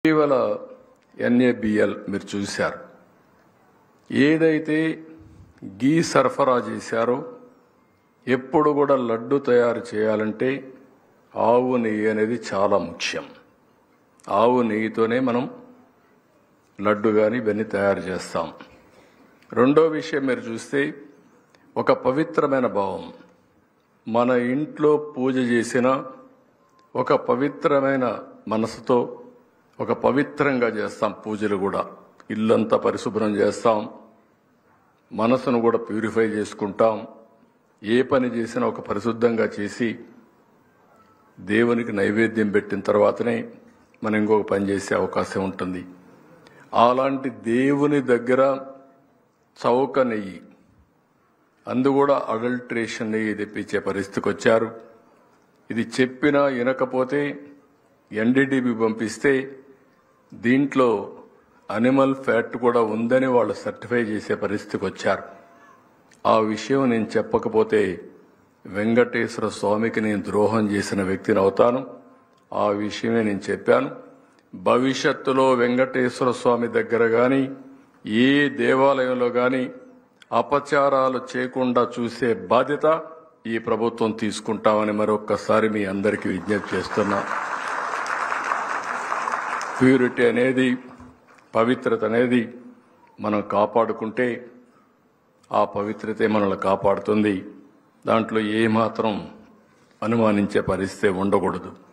ఇటీవల NABL మీరు చూశారు. ఏదైతే గీ సరఫరా చేశారో ఎప్పుడు కూడా లడ్డు తయారు చేయాలంటే ఆవు నెయ్యి అనేది చాలా ముఖ్యం. ఆవు నెయ్యితోనే మనం లడ్డు కానీ ఇవన్నీ తయారు చేస్తాం. రెండో విషయం మీరు చూస్తే ఒక పవిత్రమైన భావం, మన ఇంట్లో పూజ చేసిన ఒక పవిత్రమైన మనసుతో ఒక పవిత్రంగా చేస్తాం. పూజలు కూడా ఇల్లంతా పరిశుభ్రం చేస్తాం, మనసును కూడా ప్యూరిఫై చేసుకుంటాం. ఏ పని చేసినా ఒక పరిశుద్ధంగా చేసి దేవునికి నైవేద్యం పెట్టిన తర్వాతనే మనం ఇంకొక పని చేసే అవకాశం ఉంటుంది. అలాంటి దేవుని దగ్గర చౌక నెయ్యి, అందు కూడా అడల్ట్రేషన్ నెయ్యి తెప్పించే పరిస్థితికి వచ్చారు. ఇది చెప్పినా వినకపోతే NDDB పంపిస్తే దీంట్లో అనిమల్ ఫ్యాట్ కూడా ఉందని వాళ్ళు సర్టిఫై చేసే పరిస్థితికి వచ్చారు. ఆ విషయం నేను చెప్పకపోతే వెంకటేశ్వర స్వామికి నేను ద్రోహం చేసిన వ్యక్తిని అవుతాను. ఆ విషయమే నేను చెప్పాను. భవిష్యత్తులో వెంకటేశ్వర స్వామి దగ్గర కానీ ఏ దేవాలయంలో కానీ అపచారాలు చేయకుండా చూసే బాధ్యత ఈ ప్రభుత్వం తీసుకుంటామని మరొక్కసారి మీ అందరికీ విజ్ఞప్తి చేస్తున్నా. ప్యూరిటీ అనేది, పవిత్రత అనేది మనం కాపాడుకుంటే ఆ పవిత్రతే మనల్ని కాపాడుతుంది. దాంట్లో ఏమాత్రం అనుమానించే పరిస్థితి ఉండకూడదు.